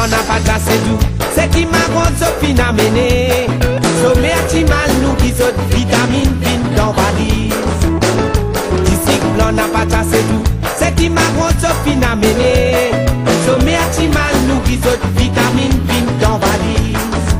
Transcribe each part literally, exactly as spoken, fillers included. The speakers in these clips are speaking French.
blanc n'a pas cassé tout. C'est qui m'a rendu Sophie n'a mené. Sommet à Timal nous qui saute vitamine vine dans valise. Disque blanc n'a pas cassé tout. C'est qui m'a rendu Sophie n'a mené. Sommet à Timal nous qui saute vitamine vine dans valise.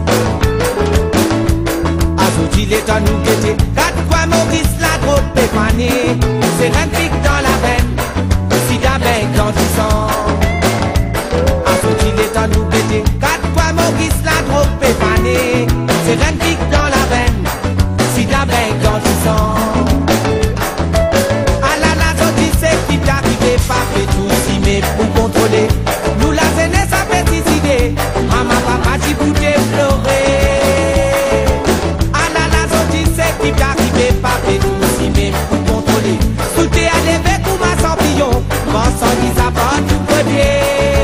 Azouti l'état nous guetter. Quatre fois Maurice la drogue pépané. C'est rien pique dans la veine. Sida ben quand tu sens. Azouti l'état nous guetter. Quatre fois Maurice la drogue pépané. C'est rien pique dans la veine. Sida ben quand tu sens. À la l'azouti c'est qui t'arrive pas fait tout si mais pour contrôler. Nous la jeunesse a pesticide. Maman papa t'y bouté pleurer. Qui t'arrive pas fait tout si même pour contrôler. Tout est à l'évêque ou ma champignon. Bon sang dit ça va tout premier.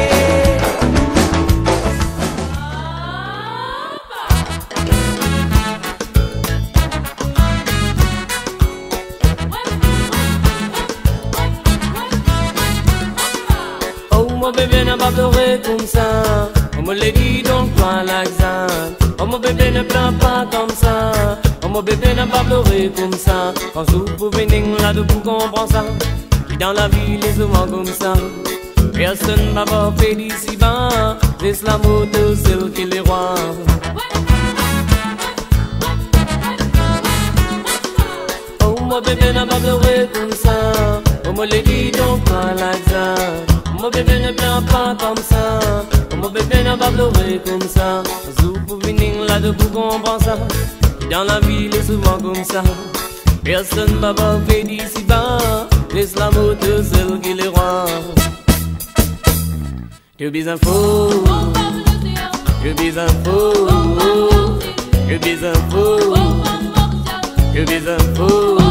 Oh mon bébé n'a pas pleuré comme ça. On me l'a dit donc pas l'accent. Oh mon bébé ne pleure pas comme ça. Oh mon bébé n'a pas pleuré comme ça. Quand je vous venez là de vous comprendre ça. Qui dans la ville est souvent comme ça. Personne m'a pas fait d'ici bas. Laisse la moto celle qui les rois. Oh mon bébé n'a pas pleuré comme ça. Oh mon lady donc pas l'accent. Oh mon bébé ne pleure pas comme ça. Oh mon bébé n'a pas pleuré comme ça. Quand je vous venez là de vous comprendre ça. Dans la ville est souvent comme ça. Personne m'a pas fait d'ici bas. Laisse la moto celle qui les rend. Je suis un fou. Je suis un fou. Je suis un fou. Je suis un fou.